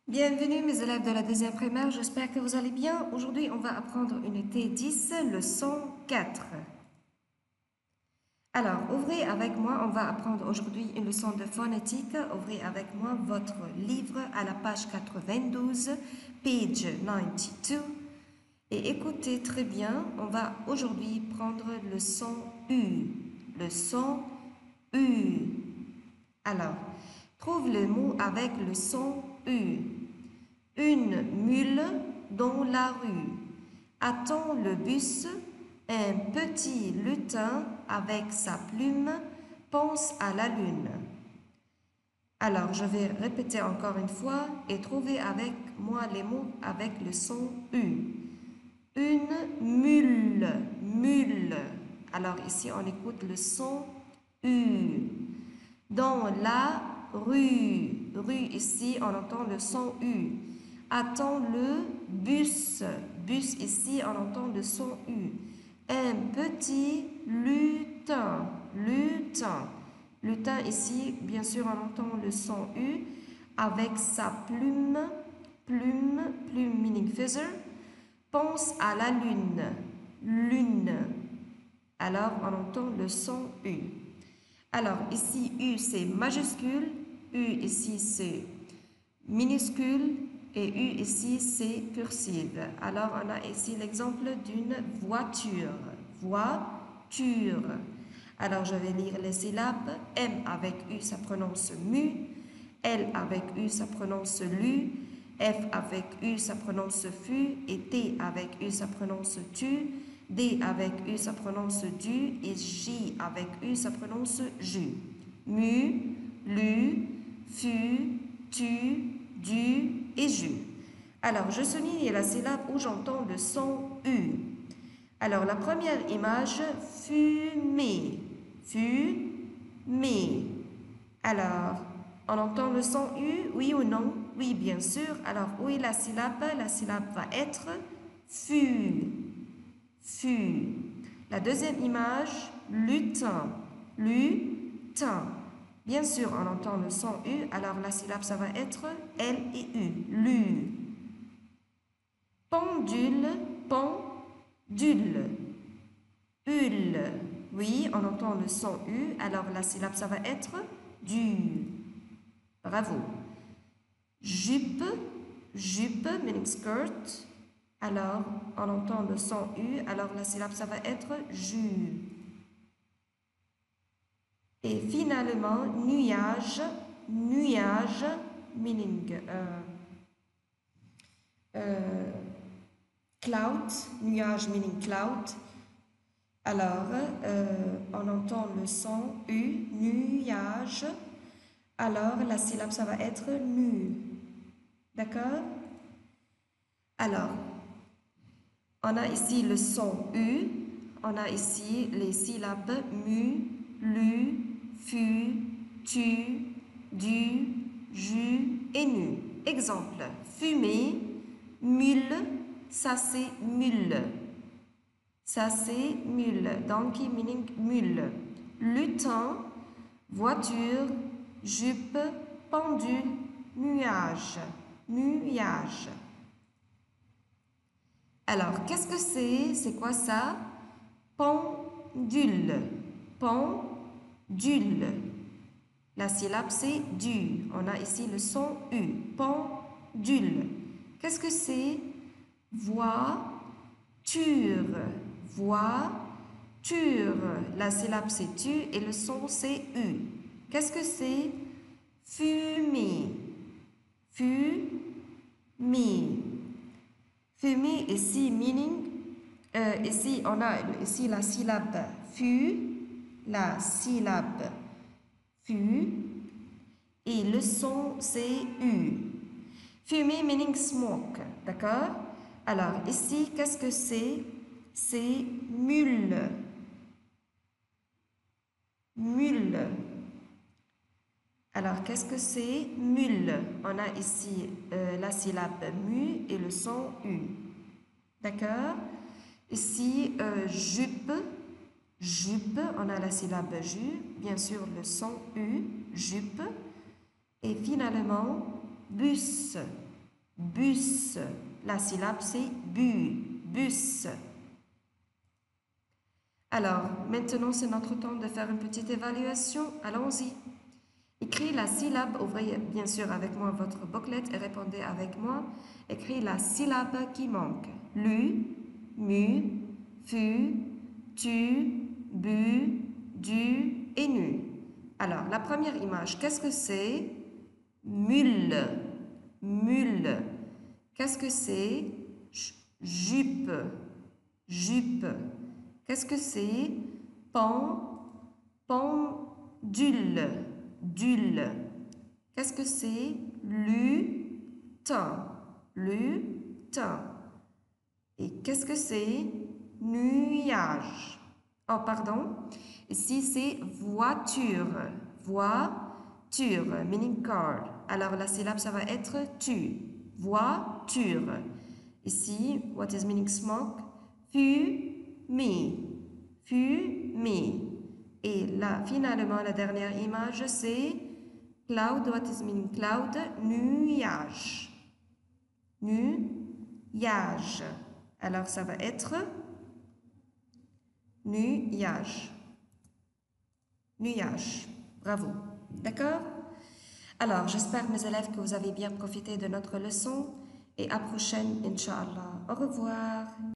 Bienvenue mes élèves de la deuxième primaire, j'espère que vous allez bien. Aujourd'hui, on va apprendre unité 10, leçon 4. Alors, ouvrez avec moi, on va apprendre aujourd'hui une leçon de phonétique. Ouvrez avec moi votre livre à la page 92, page 92. Et écoutez très bien, on va aujourd'hui prendre le son U. Le son U. Alors, trouve le mot avec le son U. Une mule dans la rue. Attend le bus. Un petit lutin avec sa plume pense à la lune. Alors, je vais répéter encore une fois et trouver avec moi les mots avec le son U. Une mule, mule. Alors ici, on écoute le son U. Dans la rue, rue ici, on entend le son U. Attend le bus, bus ici, on entend le son U. Un petit lutin, lutin. Lutin ici, bien sûr, on entend le son U avec sa plume, plume, plume meaning feather. Pense à la lune, lune. Alors, on entend le son U. Alors, ici, U, c'est majuscule. U, ici, c'est minuscule. Et U, ici, c'est cursive. Alors, on a ici l'exemple d'une voiture. Voiture. Alors, je vais lire les syllabes. M avec U, ça prononce mu. L avec U, ça prononce lu. F avec U, ça prononce fu. Et T avec U, ça prononce tu. D avec U, ça prononce du. Et J avec U, ça prononce ju. Mu, lu, fu, tu, du et ju. Alors, je souligne la syllabe où j'entends le son U. Alors, la première image, fumer. Fumer. Alors, on entend le son U, oui ou non? Oui, bien sûr. Alors, où est la syllabe? La syllabe va être fu. Fu. La deuxième image, lutin. Lutin. Bien sûr, on entend le son U, alors la syllabe, ça va être L et U. Lu. Pendule, pendule. Ul. Oui, on entend le son U, alors la syllabe, ça va être du. Bravo. Jupe, jupe, meaning skirt. Alors, on entend le son U, alors la syllabe, ça va être ju. Et finalement, nuage, nuage, meaning cloud, nuage meaning cloud. Alors, on entend le son U, nuage. Alors, la syllabe, ça va être nu. D'accord? Alors, on a ici le son U. On a ici les syllabes mu, lu, fu, tu, du, ju et nu. Exemple, fumer, mule, ça c'est mule. Ça c'est mule. Donkey meaning mule. Lutin, voiture, jupe, pendule, nuage. Nuage. Alors, qu'est-ce que c'est? C'est quoi ça? Pendule. Pendule. La syllabe, c'est du. On a ici le son U. Pendule. Qu'est-ce que c'est? Voiture. Voiture. La syllabe, c'est tu et le son, c'est U. Qu'est-ce que c'est? Fumer. Fumer. Fumer ici, meaning, ici on a ici la syllabe fu, la syllabe fu, et le son c'est U. Fumer meaning smoke, d'accord? Alors ici, qu'est-ce que c'est? C'est mule. Mule. Alors, qu'est-ce que c'est? Mule. On a ici la syllabe mu et le son U. D'accord? Ici, jupe. Jupe, on a la syllabe ju. Bien sûr, le son U. Jupe. Et finalement, bus. bus. La syllabe, c'est bu, bus. Alors, maintenant, c'est notre temps de faire une petite évaluation. Allons-y. Écris la syllabe, ouvrez bien sûr avec moi votre bouclette et répondez avec moi. Écris la syllabe qui manque. Lu, mu, fu, tu, bu, du et nu. Alors, la première image, qu'est-ce que c'est? Mule, mule. Qu'est-ce que c'est? Jupe, jupe. Qu'est-ce que c'est? Pendule, dule. Qu'est-ce que c'est? Lutin, lutin. Et qu'est-ce que c'est? Nuage. Oh, pardon. Ici, c'est voiture. Voiture, meaning car. Alors, la syllabe, ça va être tu. Voiture. Ici, what is meaning smoke? Fumée. Fumée. Et là, finalement, la dernière image, c'est cloud. What is meaning cloud? Nuage. Nuage. Alors, ça va être nuage. Nuage. Bravo. D'accord? Alors, j'espère, mes élèves, que vous avez bien profité de notre leçon et à prochaine, Inch'Allah. Au revoir.